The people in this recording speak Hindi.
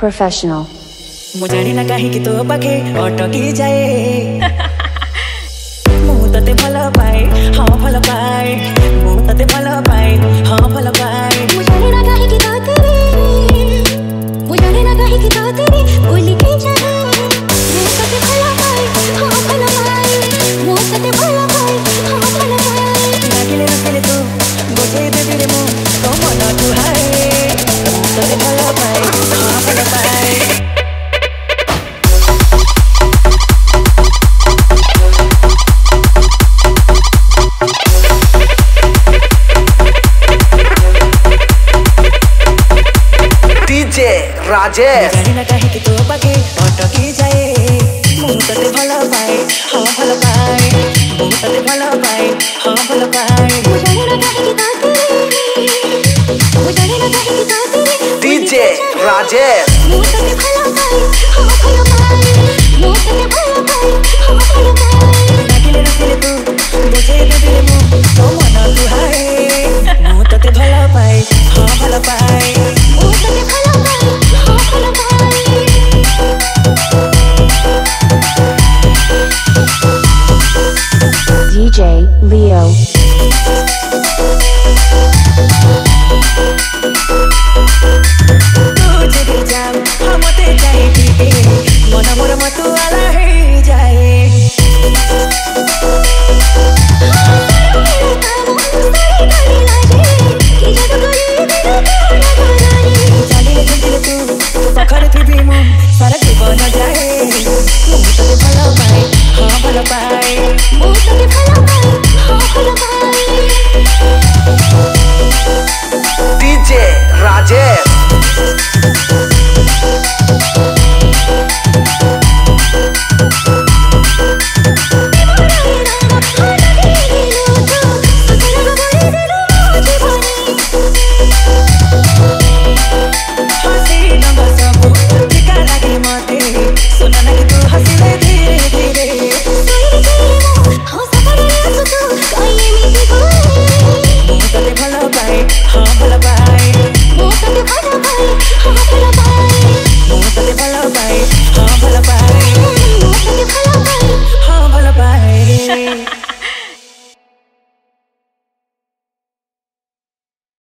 Professional. मुझे ना कहीं कि तो पाखे अटकी जाए मुँह तते भला पाए हाँ भला पाए मुँह तते भला पाए हाँ भला पाए मुझे ना कहीं कि तो तेरे मुझे ना कहीं कि तो तेरे बोली के जाए मुँह तते भला पाए हाँ भला पाए मुँह तते भला पाए हाँ भला पाए नागिले तू गोचे दे तेरे मुँह तो मना तू है मुँह तते भला पाए हाँ भला पाए राजेश ना कहीं कि तो पाके अटकी जाए मुँह तते भला पाए हाँ भला पाए मुँह तते भला पाए हाँ भला पाए मुझे ना कहीं कि तो तेरे मुझे ना कहीं कि तो तेरे डीजे राजेश मुँह तते भला पाए हाँ भला पाए मुँह तते भला पाए हाँ भला पाए नागिले तू गोचे दे तेरे मुँह तो मना तू है मुँह तते भला पाए हाँ भला पाए मुँह तते भला पाए हाँ भला पाए DJ Leo. तुझे दिल जाम हम ते चाहे पीके मन मोर मतु आला है जाए चालीले तू पखर थी भी मुँह सारा जीवन जाए मुँह तते भला पाए हाँ भला पाए मुँह तते भला पाए